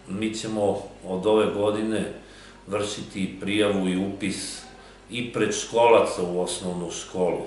mi ćemo od ove godine vršiti prijavu i upis i predškolaca u osnovnu školu.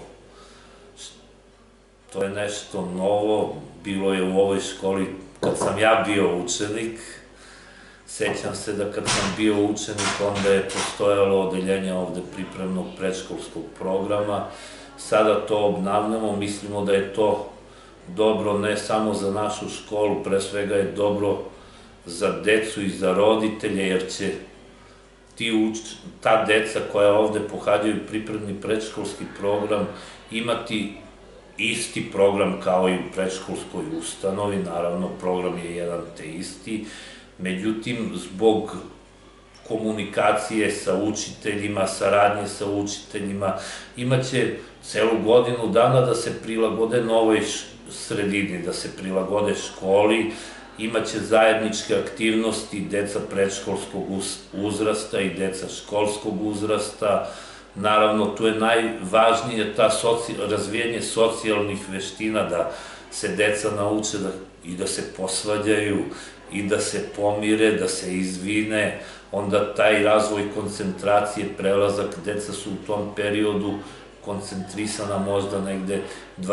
To je nešto novo, bilo je u ovoj školi kad sam ja bio učenik. Sećam se da kad sam bio učenik, onda je postojalo odeljenje ovde pripremnog predškolskog programa. Sada to obnavljamo, mislimo da je to dobro ne samo za našu školu, pre svega je dobro za decu i za roditelje, jer će ta deca koja ovde pohađaju pripremni predškolski program imati isti program kao i u predškolskoj ustanovi, naravno program je jedan te isti, međutim zbog komunikacije sa učiteljima, saradnje sa učiteljima, imaće celu godinu dana da se prilagode novoj sredini, da se prilagode školi, imaće zajedničke aktivnosti deca predškolskog uzrasta i deca školskog uzrasta. Naravno, tu je najvažnije razvijanje socijalnih veština, da se deca nauče i da se posvađaju, i da se pomire, da se izvine, onda taj razvoj koncentracije, prelazak, deca su u tom periodu koncentrisana možda negde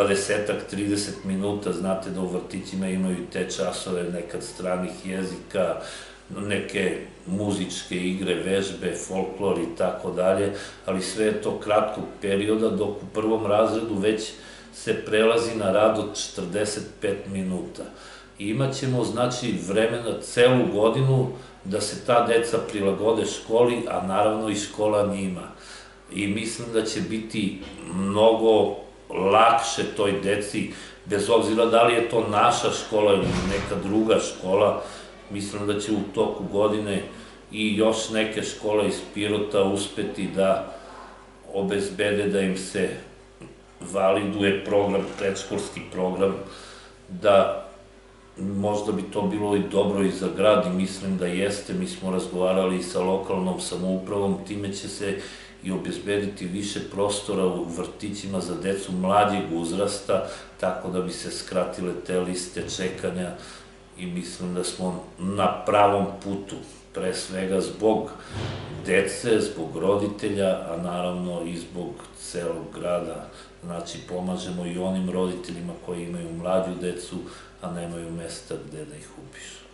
20-30 minuta, znate da u vrtićima imaju te časove nekad stranih jezika, neke muzičke igre, vežbe, folklor i tako dalje, ali sve je to kratkog perioda, dok u prvom razredu već se prelazi na rad od 45 minuta. I imaćemo, znači, vremena celu godinu da se ta deca prilagode školi, a naravno i škola njima. I mislim da će biti mnogo lakše toj deci, bez obzira da li je to naša škola ili neka druga škola. Mislim da će u toku godine i još neke škole iz Pirota uspeti da obezbede da im se validuje program, predškolski program, da možda bi to bilo i dobro i za grad i mislim da jeste. Mi smo razgovarali i sa lokalnom samoupravom, time će se i obezbediti više prostora u vrtićima za decu mlađeg uzrasta, tako da bi se skratile te liste čekanja i mislim da smo na pravom putu, pre svega zbog dece, zbog roditelja, a naravno i zbog celog grada. Znači, pomažemo i onim roditeljima koji imaju mlađu decu, a nemaju mesta gde da ih upišu.